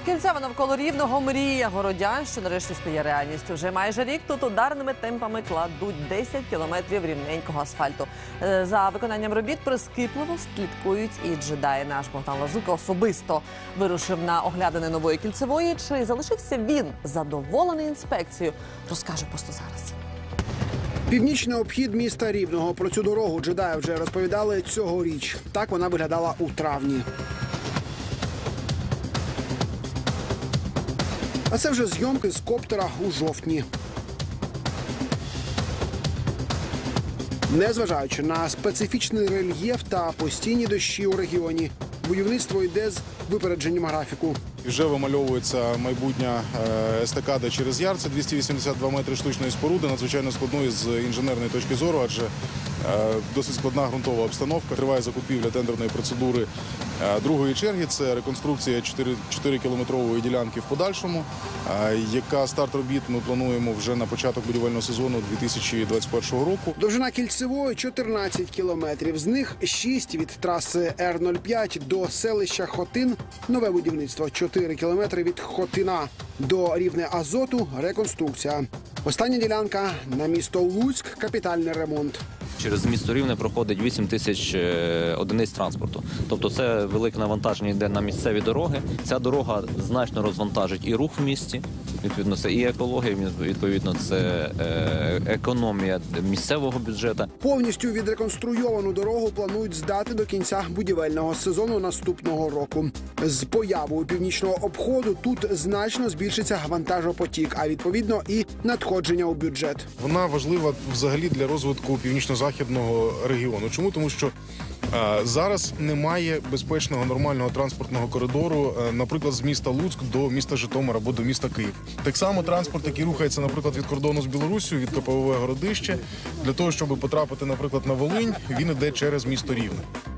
Кільцева навколо Рівного мрія городян, що нарешті стає реальністю. Вже майже рік тут ударними темпами кладуть 10 кілометрів рівненького асфальту. За виконанням робіт прискіпливо слідкують і джедаї. Наш Богдан Лазука особисто вирушив на оглядини нової кільцевої. Чи залишився він задоволений інспекцією, розкаже просто зараз. Північний обхід міста Рівного. Про цю дорогу джедаї вже розповідали цьогоріч. Так вона виглядала у травні. А це вже зйомки з коптера у жовтні. Незважаючи на специфічний рельєф та постійні дощі у регіоні, будівництво йде з випередженням графіку. Вже вимальовується майбутня естакада через Яр. Це 282 метри штучної споруди, надзвичайно складної з інженерної точки зору, адже досить складна ґрунтова обстановка. Триває закупівля тендерної процедури другої черги. Це реконструкція 4-кілометрової ділянки в подальшому, яка старт робіт ми плануємо вже на початок будівельного сезону 2021 року. Довжина кільцевої – 14 кілометрів. З них 6 від траси Р-05 до селища Хотин. Нове будівництво – 4 кілометри від Хотина до Рівне Азоту – реконструкція. Остання ділянка на місто Луцьк – капітальний ремонт. Через місто Рівне проходить 8 тисяч одиниць транспорту. Тобто це велике навантаження йде на місцеві дороги. Ця дорога значно розвантажить і рух в місті, відповідно, це і екологія, відповідно, це економія місцевого бюджету. Повністю відреконструйовану дорогу планують здати до кінця будівельного сезону наступного року. З появою північного обходу тут значно збільшиться вантажопотік, а відповідно і надходження у бюджет. Вона важлива взагалі для розвитку північно-західного регіону. Чому? Тому що зараз немає безпечного нормального транспортного коридору, наприклад, з міста Луцьк до міста Житомир або до міста Київ. Так само транспорт, який рухається, наприклад, від кордону з Білоруссю, від КПВВ Городище, для того, щоб потрапити, наприклад, на Волинь, він іде через місто Рівне.